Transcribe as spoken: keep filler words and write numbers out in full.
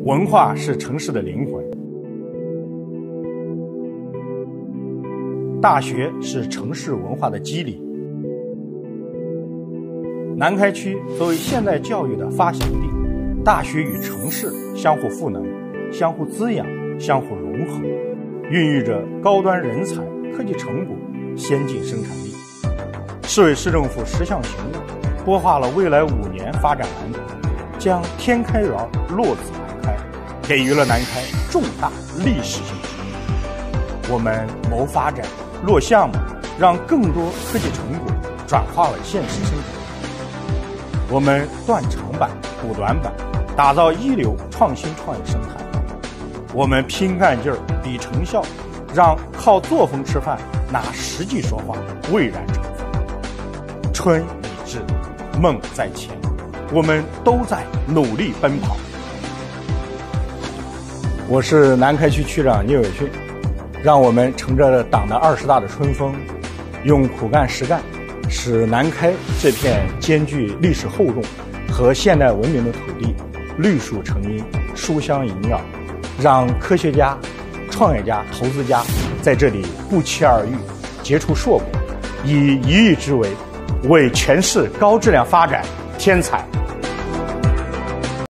文化是城市的灵魂，大学是城市文化的基理。南开区作为现代教育的发祥地，大学与城市相互赋能、相互滋养、相互融合，孕育着高端人才、科技成果、先进生产力。市委市政府十项行动拨划了未来五年发展蓝图，将天开园落子南开，给予了南开重大历史性意义。我们谋发展、落项目，让更多科技成果转化为现实生产。我们断长板、补短板，打造一流创新创业生态。我们拼干劲儿、比成效，让靠作风吃饭、拿实际说话蔚然成风。春已至，梦在前，我们都在努力奔跑。我是南开区区长聂伟训，让我们乘着党的二十大的春风，用苦干实干，使南开这片兼具历史厚重和现代文明的土地绿树成荫、书香萦绕，让科学家、创业家、投资家在这里不期而遇，结出硕果，以一域之围，为全市高质量发展添彩